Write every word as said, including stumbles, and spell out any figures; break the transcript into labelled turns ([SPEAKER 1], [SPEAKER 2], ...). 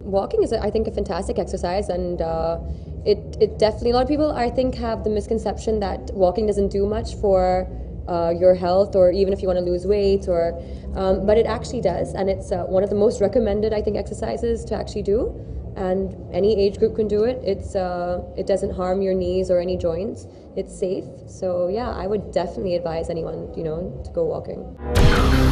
[SPEAKER 1] walking is, I think, a fantastic exercise, and uh, it it definitely, a lot of people, I think, have the misconception that walking doesn't do much for uh, your health, or even if you want to lose weight, or um, but it actually does, and it's uh, one of the most recommended, I think, exercises to actually do. And any age group can do it. It's uh, it doesn't harm your knees or any joints. It's safe. So yeah, I would definitely advise anyone, you know, to go walking.